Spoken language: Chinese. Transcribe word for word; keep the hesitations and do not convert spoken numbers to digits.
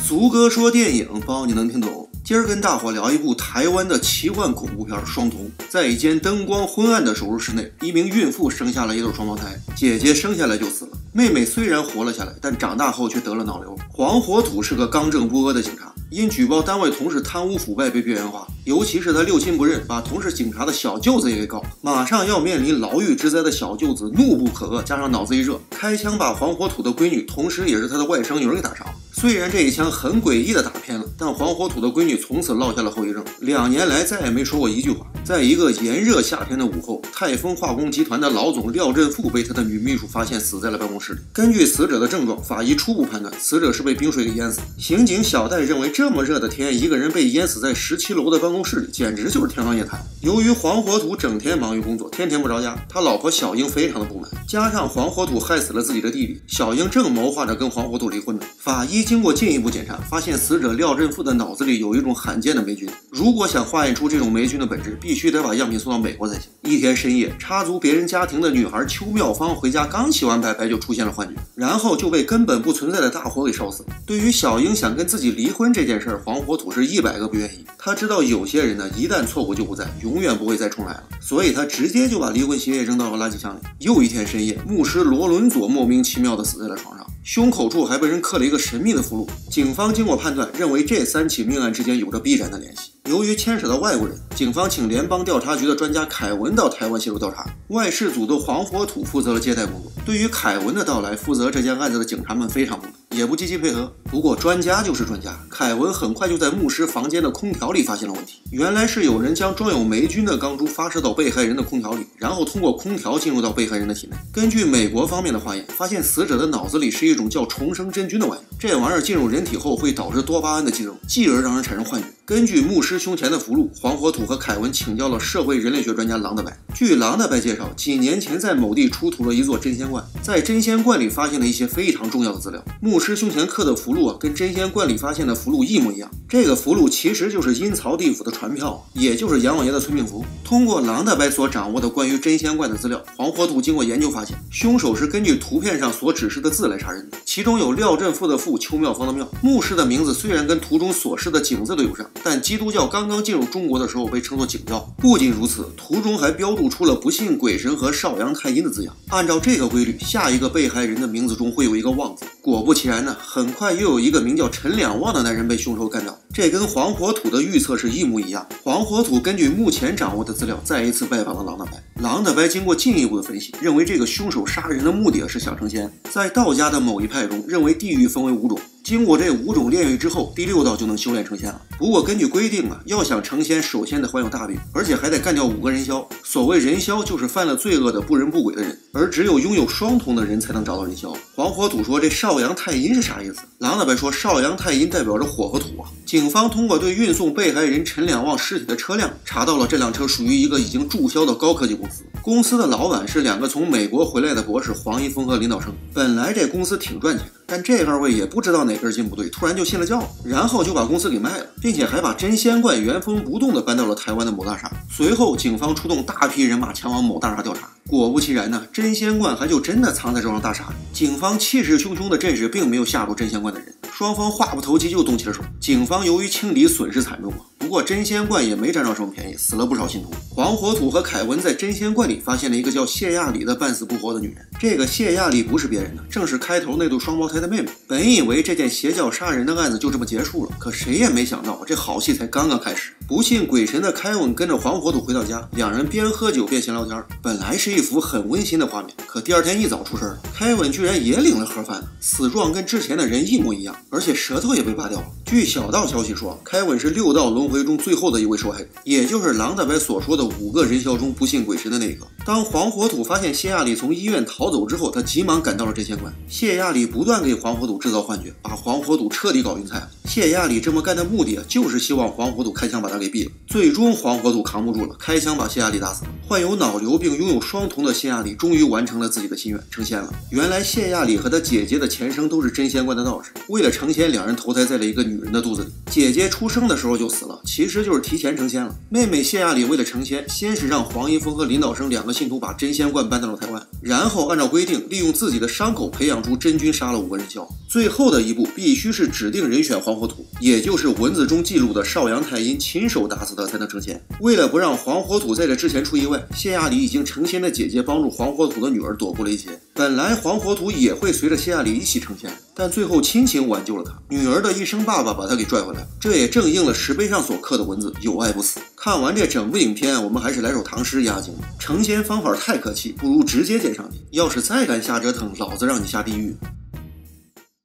俗哥说电影，包你能听懂。今儿跟大伙聊一部台湾的奇幻恐怖片《双瞳》。在一间灯光昏暗的手术室内，一名孕妇生下了一对双胞胎，姐姐生下来就死了，妹妹虽然活了下来，但长大后却得了脑瘤。黄火土是个刚正不阿的警察，因举报单位同事贪污腐败被边缘化，尤其是他六亲不认，把同是警察的小舅子也给告了。马上要面临牢狱之灾的小舅子怒不可遏，加上脑子一热，开枪把黄火土的闺女，同时也是他的外甥女儿给打伤。虽然这一枪很诡异的打偏了，但黄火土的闺女从此落下了后遗症，两年来再也没说过一句话。在一个炎热夏天的午后，泰丰化工集团的老总廖振富被他的女秘书发现死在了办公室里。根据死者的症状，法医初步判断死者是被冰水给淹死。刑警小戴认为，这么热的天，一个人被淹死在十七楼的办公室里，简直就是天方夜谭。由于黄火土整天忙于工作，天天不着家，他老婆小英非常的不满，加上黄火土害死了自己的弟弟，小英正谋划着跟黄火土离婚呢。法医经过进一步检查，发现死者廖振富的脑子里有一种罕见的霉菌，如果想化验出这种霉菌的本质，必须得把样品送到美国才行。一天深夜，插足别人家庭的女孩邱妙芳回家刚洗完白白就出现了幻觉，然后就被根本不存在的大火给烧死了。对于小英想跟自己离婚这件事儿，黄火土是一百个不愿意。他知道有些人呢，一旦错过就不在，永远不会再重来了，所以他直接就把离婚协议扔到了垃圾箱里。又一天深夜，牧师罗伦佐莫名其妙的死在了床上，胸口处还被人刻了一个神秘的符箓。警方经过判断，认为这三起命案之间有着必然的联系。由于牵扯到外国人，警方请联邦调查局的专家凯文到台湾协助调查。外事组的黄火土负责了接待工作。对于凯文的到来，负责这件案子的警察们非常不满，也不积极配合。不过专家就是专家，凯文很快就在牧师房间的空调里发现了问题。原来是有人将装有霉菌的钢珠发射到被害人的空调里，然后通过空调进入到被害人的体内。根据美国方面的化验，发现死者的脑子里是一种叫重生真菌的玩意儿，这玩意儿进入人体后会导致多巴胺的激增，继而让人产生幻觉。根据牧师胸前的符箓，黄火土和凯文请教了社会人类学专家郎大白。据郎大白介绍，几年前在某地出土了一座真仙罐，在真仙罐里发现了一些非常重要的资料。牧师胸前刻的符箓啊，跟真仙罐里发现的符箓一模一样。这个符箓其实就是阴曹地府的传票，也就是阎王爷的催命符。通过郎大白所掌握的关于真仙罐的资料，黄火土经过研究发现，凶手是根据图片上所指示的字来杀人的，其中有廖振富的富，邱妙芳的妙。牧师的名字虽然跟图中所示的景字都有上，但基督教刚刚进入中国的时候被称作景教。不仅如此，图中还标注出了不信鬼神和少阳太阴的字样。按照这个规律，下一个被害人的名字中会有一个旺字。果不其然呢，很快又有一个名叫陈两旺的男人被凶手干掉，这跟黄火土的预测是一模一样。黄火土根据目前掌握的资料，再一次拜访了郎大白。郎大白经过进一步的分析，认为这个凶手杀人的目的是想成仙。在道家的某一派中，认为地狱分为五种，经过这五种炼狱之后，第六道就能修炼成仙了。不过根据规定啊，要想成仙，首先得患有大病，而且还得干掉五个人枭。所谓人枭，就是犯了罪恶的不人不鬼的人，而只有拥有双瞳的人才能找到人枭。黄火土说，这少阳太阴是啥意思？郎大白说，少阳太阴代表着火和土啊。警方通过对运送被害人陈两旺尸体的车辆，查到了这辆车属于一个已经注销的高科技公司。公司的老板是两个从美国回来的博士黄一峰和林道生。本来这公司挺赚钱的，但这二位也不知道哪根筋不对，突然就信了教，然后就把公司给卖了，并且还把真仙罐原封不动地搬到了台湾的某大厦。随后警方出动大批人马前往某大厦调查，果不其然呢，真仙罐还就真的藏在这幢大厦里。警方气势汹汹的阵势并没有吓住真仙罐的人，双方话不投机就动起了手。警方由于清理损失惨重啊，不过真仙罐也没占着什么便宜，死了不少信徒。黄火土和凯文在真仙罐里发现了一个叫谢亚里的半死不活的女人，这个谢亚里不是别人的，正是开头那对双胞胎的妹妹。本以为这件邪教杀人的案子就这么结束了，可谁也没想到这好戏才刚刚开始。不信鬼神的凯文跟着黄火土回到家，两人边喝酒边闲聊天，本来是一幅很温馨的画面，可第二天一早出事了，凯文居然也领了盒饭，死状跟之前的人一模一样，而且舌头也被拔掉了。据小道消息说，凯文是六道轮回中最后的一位受害者，也就是郎大白所说的五个人枭中不信鬼神的那个。当黄火土发现谢亚里从医院逃走之后，他急忙赶到了真仙馆。谢亚里不断给黄火土制造幻觉，把黄火土彻底搞晕菜了。谢亚里这么干的目的啊，就是希望黄火土开枪把他给毙了。最终黄火土扛不住了，开枪把谢亚里打死了。患有脑瘤并拥有双瞳的谢亚里终于完成了自己的心愿，成仙了。原来谢亚里和他姐姐的前生都是真仙观的道士，为了成仙，两人投胎在了一个女人的肚子里。姐姐出生的时候就死了，其实就是提前成仙了。妹妹谢亚里为了成仙，先是让黄一峰和林道生两个信徒把真仙观搬到了台湾，然后按照规定利用自己的伤口培养出真菌，杀了五个人枭。最最后的一步必须是指定人选黄火土，也就是文字中记录的少阳太阴亲手打死的才能成仙。为了不让黄火土在这之前出意外，谢亚里已经成仙的姐姐帮助黄火土的女儿躲过了一劫。本来黄火土也会随着谢亚里一起成仙，但最后亲情挽救了他，女儿的一声爸爸把他给拽回来，这也正应了石碑上所刻的文字：有爱不死。看完这整部影片，我们还是来首唐诗压惊。成仙方法太可气，不如直接捡上去。要是再敢瞎折腾，老子让你下地狱。